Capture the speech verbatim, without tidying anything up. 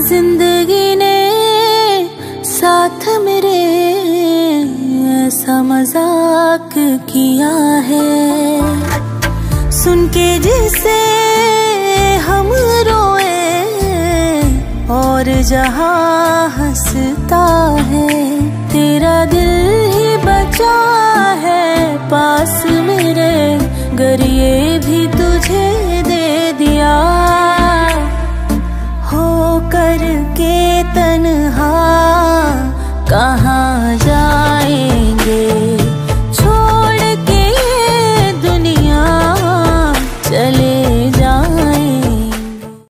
जिंदगी ने साथ मेरे ऐसा मजाक किया है, सुन के जिसे हम रोए और जहां हंसता है। तेरा दिल ही बचा है पास मेरे, गर ये